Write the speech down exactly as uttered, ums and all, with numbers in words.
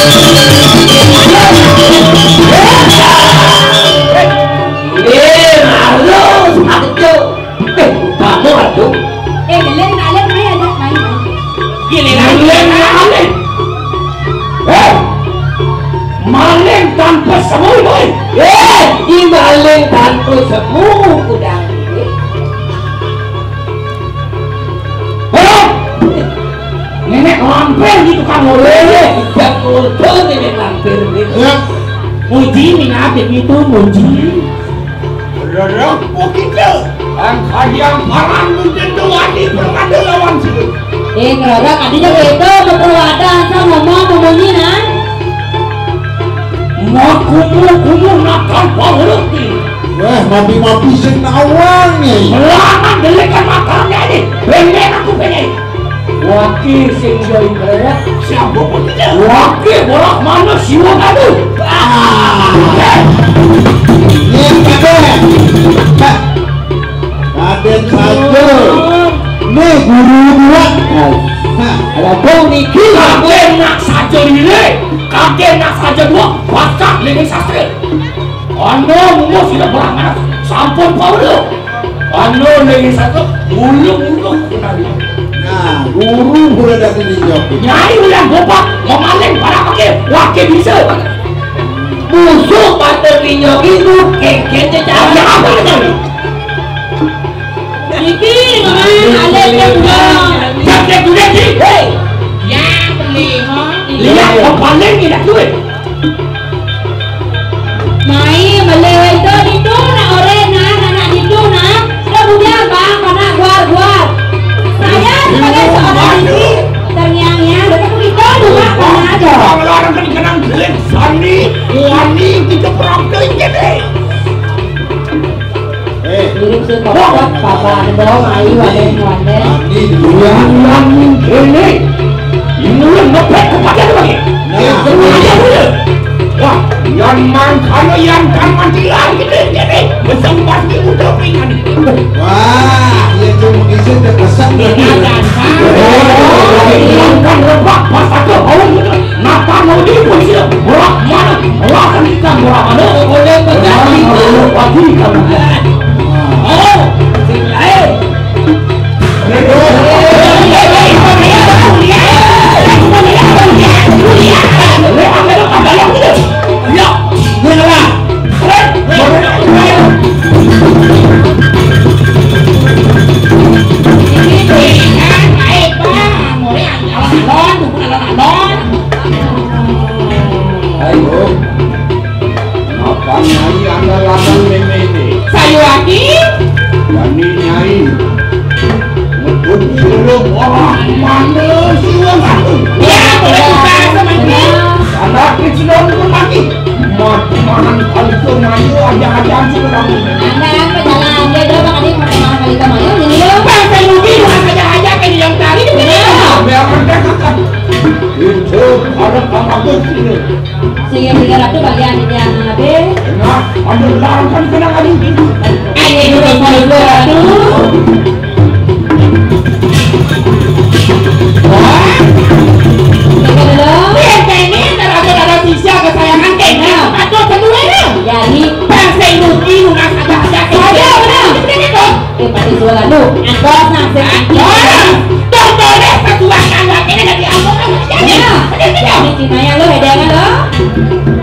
Muji minapit itu muji. Rorok begitu. Angka yang parang mungkin doa di perkada lawan sih. Eh rorok adinya begitu berperwada sama ngomong memunyi nah. Mau kumu kumu nakal pengerti. Wah mapi mapi sing awang nih. Melangan delekan makarnya ini. Bener aku bener. Wakil sing jauh berat siapa pun tidak. Wakil bolak mana siwa kadu. Ah, ini kaden, kaden saja. Nih guru dua. Ada kau niki. Kaden nak saja ini. Kaden nak saja dua. Bakat lagi sastra. Anda mau sudah berangan sampun Paulo. Anda lagi satu muluk-muluk kenali. Nah, guru boleh datang di jawab. Nyai udah gopak mau maling para pakai wakil bisa. Musuh patut minyak itu keke cecah apa ini? Niki ngomong alek yang dong. Cek dulu ni. Hei, Ya beli ha. lihat yang paling ni dah duit. Mai melewe itu itu na orena anak itu na. Kemudian bang mana guar-guar. Saya sebagai seorang istri terngiang-ngiang dekat itu juga mana aja. Orang-orang kan kenang duit. Sani, wani kita perang duit jadi. Eh, Kirim si kokot papa ada mai waden waden. ini Yang yang ini, ini yang ngepet kepada tu lagi. Nah, Semuanya dulu. Wah, yang man kalau yang kan mati lagi jadi bersempat di udah pingan. wah, dia cuma isi terkesan Yang kan rebak pas aku awal itu, napa mau di polisi? Berak mana? Berak kan ikan berak mana? Boleh berat itu. Pagi kamu. Oh, silakan. ayo. Apa nyai anda lawan meme ini? Saya lagi. Kami nyai. Untuk seluruh orang mana siwa satu. Ya boleh buka sama ini. Anak kecil pun lagi. Makanan itu mayu aja-aja sudah. Anda pejalan dia dulu makan di mana kali kamu ya ini dulu. Bang saya rugi aja-aja kayak yang tadi itu ini. Biar mereka kakak. Itu ada kamu sini. Sehingga tiga ratus bagian ini yang ada. Enak, ada larang kan kena kali ini. Ini dulu mau dua ratus. Wah, Tiga dulu. biasa ini ada sisa kesayangan kayaknya. Atau kedua ni. Jadi Bang saya rugi rumah aja-aja ada benar. itu. Eh pada dua lalu. Anda nak sedikit. Tontonnya satu akan ini dari apa? Ya. Jadi cina yang lo hedangan lo.